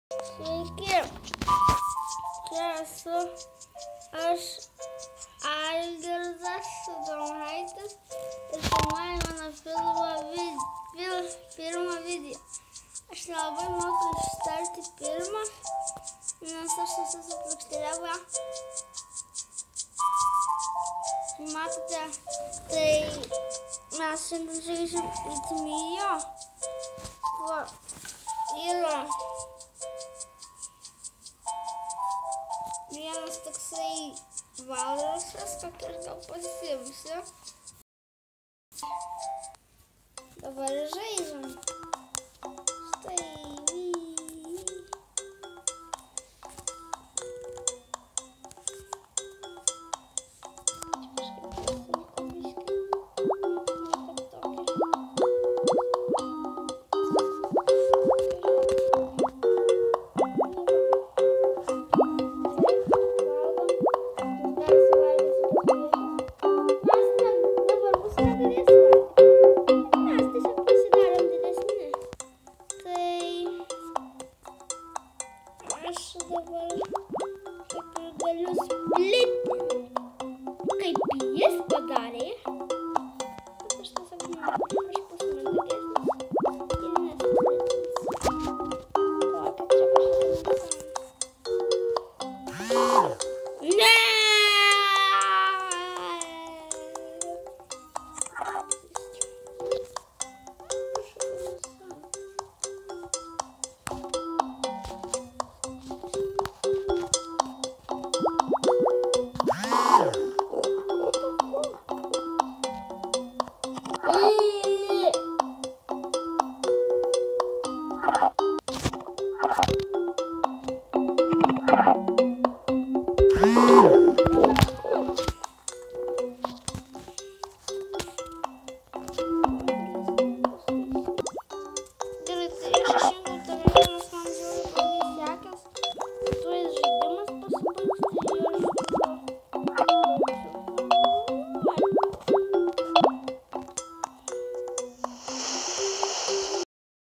Sveiki, čia esu aš Algirdas Sudomaitis ir filmuoju mano pirmą video. Aš nelabai moku ištarti pirmą, nes aš esu su plokštelė. Matote, tai mes šiandien žaidžiam į Tmijo. Yra vienas toksai valrasas, tokį aš gal pasiimsiu. Dabar žaidžiam. Štai. Aš dabar kaip ir galiu splitti, kaip jis padarė. Aš tiesiog noriu, aš pusmandagesnis ir nesplitins. Kad čia kažkas. Ne!